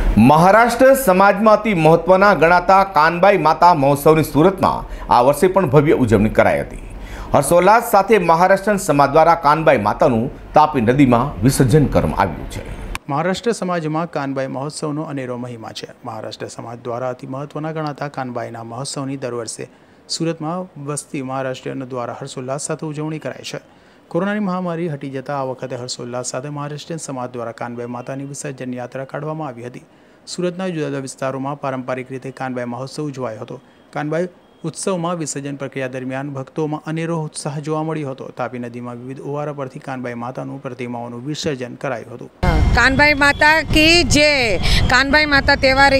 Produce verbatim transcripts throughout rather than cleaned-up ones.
મહારાષ્ટ્ર સમાજમાં અતિ મહત્વના ગણાતા કાનબાઈ માતા મહોત્સવની સુરતમાં આ વર્ષે પણ ભવ્ય ઉજવણી કરાઈ હતી। હર્ષોલ્લાસ સાથે મહારાષ્ટ્ર સમાજ દ્વારા કાનબાઈ માતાનું તાપી નદીમાં વિસર્જન કરવામાં આવ્યું છે। મહારાષ્ટ્ર સમાજમાં કાનબાઈ મહોત્સવનો અનેરો મહિમા છે। મહારાષ્ટ્ર સમાજ દ્વારા અતિ મહત્વના ગણાતા કાનબાઈના મહોત્સવની દર વર્ષે સુરતમાં વસતી મહારાષ્ટ્રીયનો દ્વારા હર્ષોલ્લાસ સાથે ઉજવણી કરાય છે। કોરોનાની મહામારી હટી જતાં આ વખતે હર્ષોલ્લાસ સાથે મહારાષ્ટ્રીયન સમાજ દ્વારા કાનબાઈ માતાની વિસર્જન યાત્રા કાઢવામાં આવી હતી। સુરતના જુદા જુદા વિસ્તારોમાં પારંપરિક રીતે કાનબાઈ મહોત્સવ ઉજવાયો હતો। કાનબાઈ ઉત્સવમાં વિસર્જન પ્રક્રિયા દરમિયાન ભક્તોમાં અનેરો ઉત્સાહ જોવા મળ્યો હતો। તાપી નદીમાં વિવિધ ઓવારા પરથી કાનબાઈ માતાનું પ્રતિમાઓનું વિસર્જન કરાયું હતું। कानबाई माता की जय। कानबाई माता तહેવાર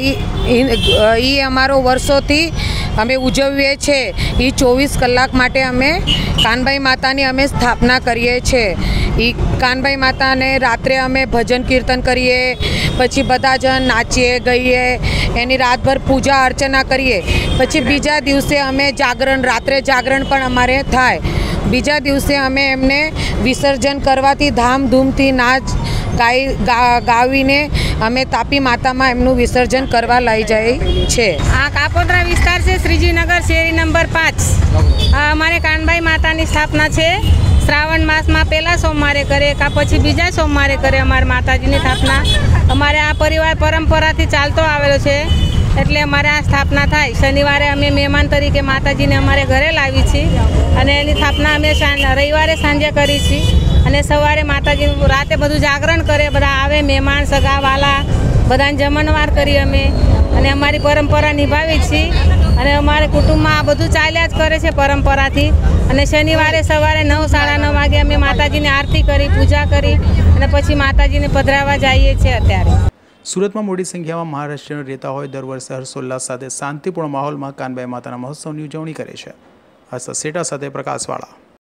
એ અમારો વર્ષોથી અમે ઉજવીએ છીએ। એ ચોવીસ કલાક માટે અમે કાનબાઈ માતાની અમે સ્થાપના કરીએ છીએ। એ કાનબાઈ માતાને રાત્રે અમે ભજન કીર્તન કરીએ, પછી બધા જણ નાચીએ ગઈએ, એની રાતભર પૂજા અર્ચના કરીએ। પછી બીજા દિવસે અમે જાગરણ, રાત્રે જાગરણ પણ અમારે થાય। બીજા દિવસે અમે એમને વિસર્જન કરવાથી ધામધૂમથી નાચ ગાઈ ગાવીને અમે તાપી માતામાં એમનું વિસર્જન કરવા લઈ જાય છે। આ કાપોદ્રા વિસ્તાર છે, શ્રીજીનગર શેરી નંબર પાંચ। અમારે કાનબાઈ માતાની સ્થાપના છે। શ્રાવણ માસમાં પહેલા સોમવારે કરે કા પછી બીજા સોમવારે કરે અમારે માતાજીની સ્થાપના। અમારે આ પરિવાર પરંપરાથી ચાલતો આવેલો છે, એટલે અમારે આ સ્થાપના થાય। શનિવારે અમે મહેમાન તરીકે માતાજીને અમારે ઘરે લાવી છીએ અને એની સ્થાપના અમે રવિવારે સાંજે કરી છીએ અને સવારે માતાજી રાતે બધું જાગરણ કરે, બધા આવે મહેમાન સગાવાલા બધાને જમણવાર કરી અમે અને અમારી પરંપરા નિભાવી છીએ અને અમારે કુટુંબમાં આ બધું ચાલ્યા જ કરે છે પરંપરાથી। અને શનિવારે સવારે નવ સાડા નવ વાગે અમે માતાજીની આરતી કરી, પૂજા કરી અને પછી માતાજીને પધરાવવા જઈએ છીએ। અત્યારે સુરતમાં મોટી સંખ્યામાં મહારાષ્ટ્રીયનો રહેતા હોય દર વર્ષે હર્ષોલ્લાસ સાથે શાંતિપૂર્ણ માહોલમાં કાનબાઈ માતાના મહોત્સવની ઉજવણી કરે છે। હર્ષ સેટા સાથે પ્રકાશવાળા।